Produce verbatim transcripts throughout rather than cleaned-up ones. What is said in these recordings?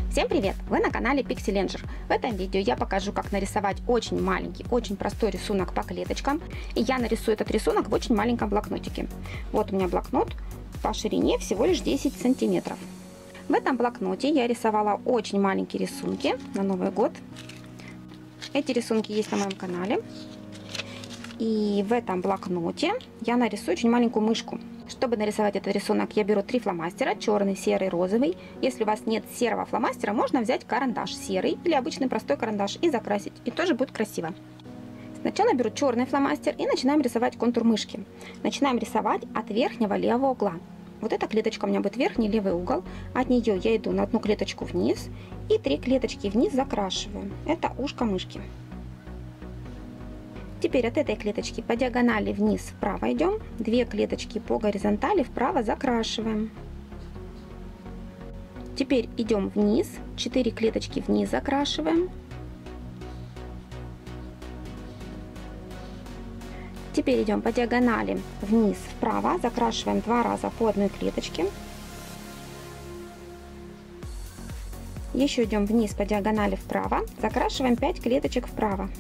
Всем привет! Вы на канале Pixel В этом видео я покажу, как нарисовать очень маленький, очень простой рисунок по клеточкам. И я нарисую этот рисунок в очень маленьком блокнотике. Вот у меня блокнот по ширине всего лишь десять сантиметров. В этом блокноте я рисовала очень маленькие рисунки на Новый год. Эти рисунки есть на моем канале. И в этом блокноте я нарисую очень маленькую мышку. Чтобы нарисовать этот рисунок, я беру три фломастера: черный, серый, розовый. Если у вас нет серого фломастера, можно взять карандаш серый или обычный простой карандаш и закрасить, и тоже будет красиво. Сначала беру черный фломастер и начинаем рисовать контур мышки. Начинаем рисовать от верхнего левого угла. Вот эта клеточка у меня будет верхний левый угол. От нее я иду на одну клеточку вниз и три клеточки вниз закрашиваю. Это ушко мышки. Теперь от этой клеточки по диагонали вниз вправо идем, две клеточки по горизонтали вправо закрашиваем. Теперь идем вниз, четыре клеточки вниз закрашиваем. Теперь идем по диагонали вниз вправо, закрашиваем два раза по одной клеточке. Еще идем вниз по диагонали вправо, закрашиваем пять клеточек вправо.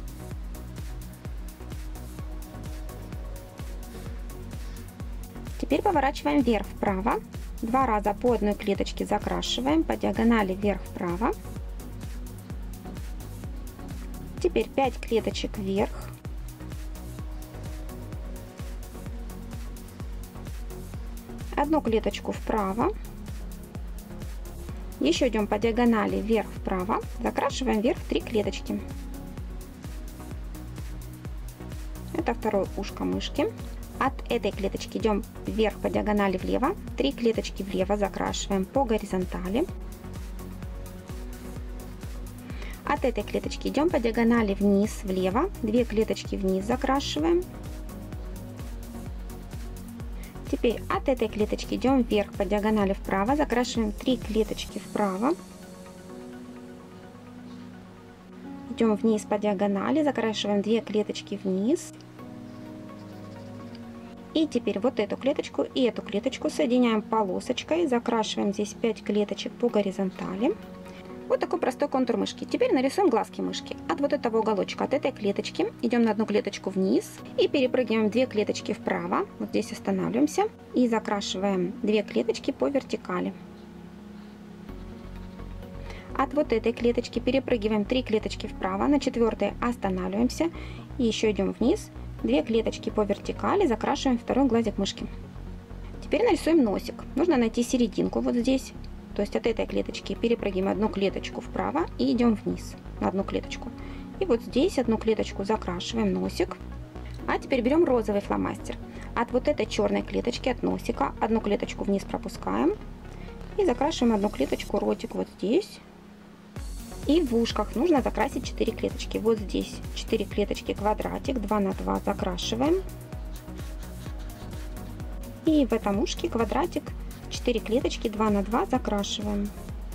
Теперь поворачиваем вверх-вправо, два раза по одной клеточке закрашиваем, по диагонали вверх-вправо. Теперь пять клеточек вверх. Одну клеточку вправо. Еще идем по диагонали вверх-вправо, закрашиваем вверх три клеточки. Это второе ушко мышки. От этой клеточки идем вверх по диагонали влево, три клеточки влево закрашиваем по горизонтали. От этой клеточки идем по диагонали вниз влево, две клеточки вниз закрашиваем. Теперь от этой клеточки идем вверх по диагонали вправо, закрашиваем три клеточки вправо. Идем вниз по диагонали, закрашиваем две клеточки вниз. И теперь вот эту клеточку и эту клеточку соединяем полосочкой, закрашиваем здесь пять клеточек по горизонтали. Вот такой простой контур мышки. Теперь нарисуем глазки мышки. От вот этого уголочка, от этой клеточки идем на одну клеточку вниз и перепрыгиваем две клеточки вправо. Вот здесь останавливаемся и закрашиваем две клеточки по вертикали. От вот этой клеточки перепрыгиваем три клеточки вправо, на четвертой останавливаемся и еще идем вниз. Две клеточки по вертикали, закрашиваем второй глазик мышки. Теперь нарисуем носик. Нужно найти серединку вот здесь. То есть от этой клеточки перепрыгиваем одну клеточку вправо и идем вниз на одну клеточку. И вот здесь одну клеточку закрашиваем носик. А теперь берем розовый фломастер. От вот этой черной клеточки, от носика, одну клеточку вниз пропускаем. И закрашиваем одну клеточку ротик вот здесь. И в ушках нужно закрасить четыре клеточки. Вот здесь четыре клеточки квадратик, два на два закрашиваем. И в этом ушке квадратик, четыре клеточки, два на два закрашиваем.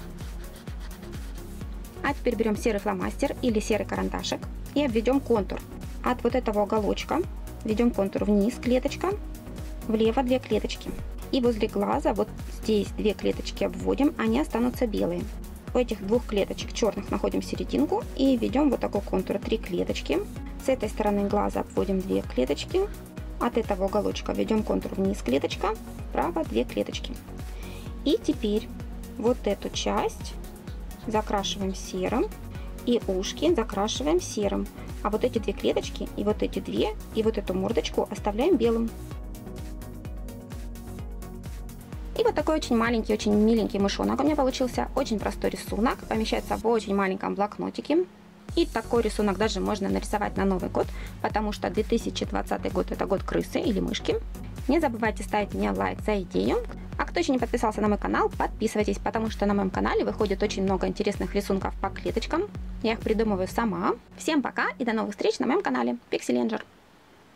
А теперь берем серый фломастер или серый карандашик и обведем контур. От вот этого уголочка ведем контур вниз, клеточка, влево две клеточки. И возле глаза вот здесь две клеточки обводим, они останутся белые. У этих двух клеточек черных находим серединку и ведем вот такой контур, три клеточки. С этой стороны глаза обводим две клеточки. От этого уголочка ведем контур вниз, клеточка, вправо две клеточки. И теперь вот эту часть закрашиваем серым и ушки закрашиваем серым. А вот эти две клеточки и вот эти две и вот эту мордочку оставляем белым. И вот такой очень маленький, очень миленький мышонок у меня получился. Очень простой рисунок, помещается в очень маленьком блокнотике. И такой рисунок даже можно нарисовать на Новый год, потому что две тысячи двадцатый год это год крысы или мышки. Не забывайте ставить мне лайк за идею. А кто еще не подписался на мой канал, подписывайтесь, потому что на моем канале выходит очень много интересных рисунков по клеточкам. Я их придумываю сама. Всем пока и до новых встреч на моем канале Pixel.